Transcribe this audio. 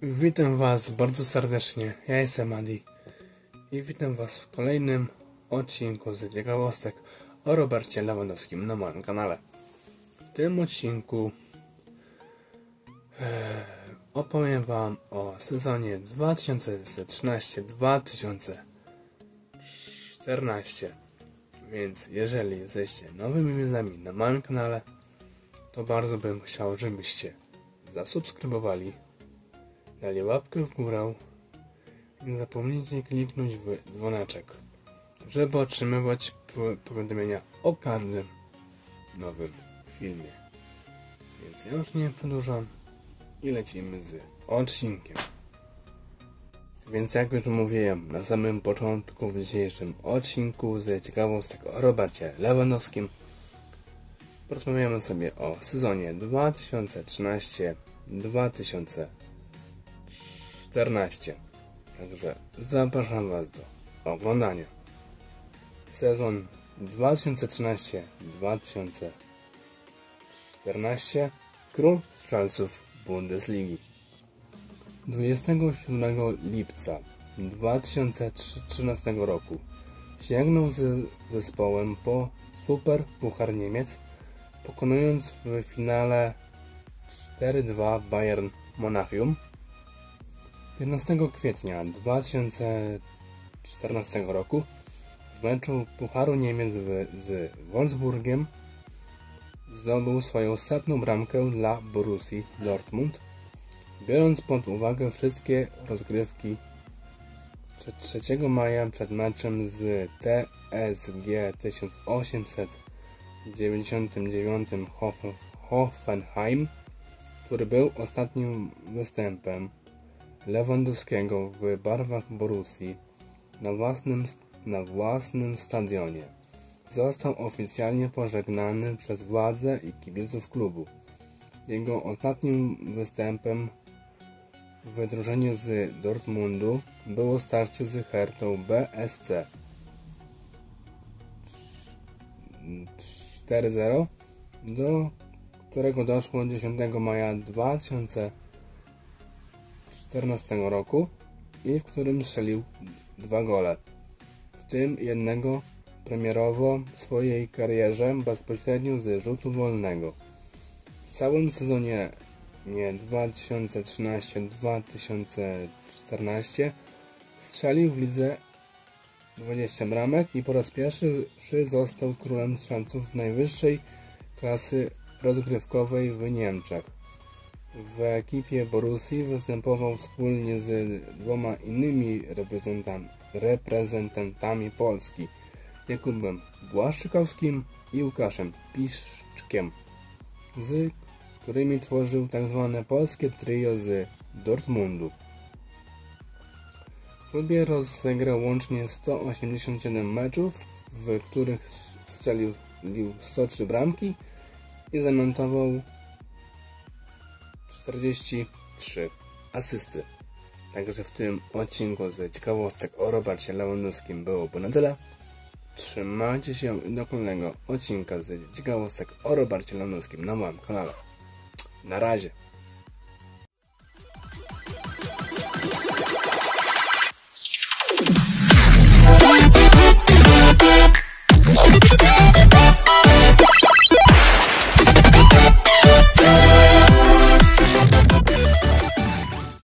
Witam Was bardzo serdecznie, ja jestem Adi i witam Was w kolejnym odcinku z ciekawostek o Robercie Lewandowskim na moim kanale. W tym odcinku opowiem Wam o sezonie 2013-2014, więc jeżeli jesteście nowymi widzami na moim kanale, to bardzo bym chciał, żebyście zasubskrybowali, dali łapkę w górę i nie zapomnijcie kliknąć w dzwoneczek, żeby otrzymywać powiadomienia o każdym nowym filmie. Więc ja już nie przedłużam i lecimy z odcinkiem. Więc jak już mówiłem na samym początku, w dzisiejszym odcinku z ciekawostek o Robercie Lewandowskim porozmawiamy sobie o sezonie 2013-2014. Także zapraszam Was do oglądania. Sezon 2013-2014 Król Strzelców Bundesligi. 27 lipca 2013 roku sięgnął z zespołem po Super Puchar Niemiec, pokonując w finale 4-2 Bayern Monachium. 15 kwietnia 2014 roku w meczu Pucharu Niemiec z Wolfsburgiem zdobył swoją ostatnią bramkę dla Borussii Dortmund, biorąc pod uwagę wszystkie rozgrywki 3 maja przed meczem z TSG 1899 Hoffenheim, który był ostatnim występem Lewandowskiego w barwach Borussii na własnym stadionie. Został oficjalnie pożegnany przez władze i kibiców klubu. Jego ostatnim występem w drużynie z Dortmundu było starcie z Hertą BSC 4-0, do którego doszło 10 maja 2014 roku i w którym strzelił 2 gole, w tym jednego premierowo w swojej karierze bezpośrednio z rzutu wolnego. W całym sezonie 2013-2014 strzelił w lidze 20 bramek i po raz pierwszy został królem strzelców najwyższej klasy rozgrywkowej w Niemczech. W ekipie Borussii występował wspólnie z 2 innymi reprezentantami Polski, Jakubem Błaszczykowskim i Łukaszem Piszczkiem, z którymi tworzył tzw. polskie trio z Dortmundu. W klubie rozegrał łącznie 187 meczów, w których strzelił 103 bramki i zanotował 43 asysty. Także w tym odcinku z ciekawostek o Robercie Lewandowskim byłoby na tyle. Trzymajcie się do kolejnego odcinka z ciekawostek o Robercie Lewandowskim na moim kanale. Na razie.